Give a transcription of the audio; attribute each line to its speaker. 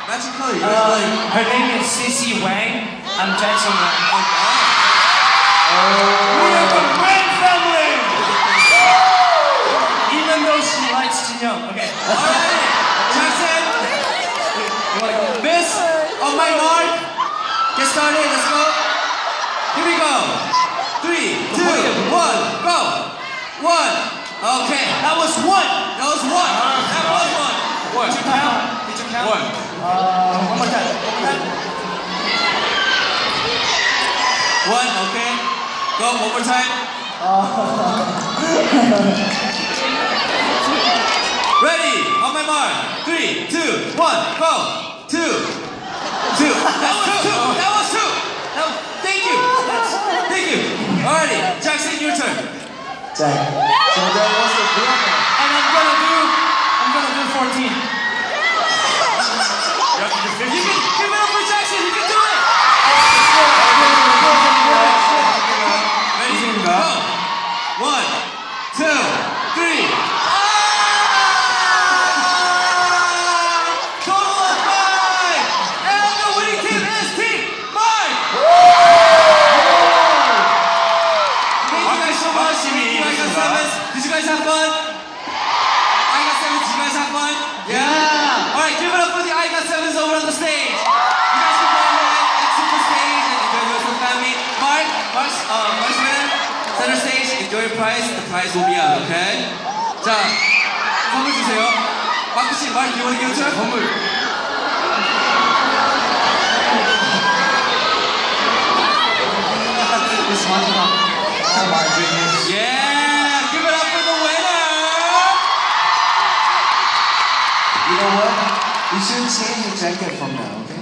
Speaker 1: Magically,
Speaker 2: her name is Sissy Wang. I'm Jackson Wang. We are the Wang family! Even though she likes Jinyoung. Okay.
Speaker 1: Alright, Jackson. Miss, on my mark. Get started, let's go. Here we go. 3, 2, 1, go. 1. Okay. That was 1. That was 1. That was 1.
Speaker 2: Did you count? Did you count?
Speaker 1: 1.
Speaker 2: One more time.
Speaker 1: 1, okay. Go, one more time. Ready, on my mark. 3, 2, 1, go. 2. 2. That was 2. That was 2. Thank you. Thank you. Alrighty, Jackson, your turn.
Speaker 3: Jack. So that was the drummer.
Speaker 2: And I'm gonna do 14.
Speaker 1: You can give it up for Jackson. You can do it. Ready? Go. 1, 2, 3. Total of 5. And the winning team is Team Mark. Thank you guys so much. Thank you, I-Got7. Did you guys have fun? I-Got7, did you guys have fun? Yeah. All right, give it up for the I-Got7s over on the stage. You guys can go ahead, exit the stage, and enjoy the rest of the family. Marksman, center stage, enjoy your prize. The prize will be out, okay? 자, 선물 주세요. 마크 씨, Mark, do you want to give it to her? 선물.
Speaker 3: This one. Oh my goodness.
Speaker 1: Yeah, give it up for the winner.
Speaker 3: You know what? You should change your jacket from now, okay?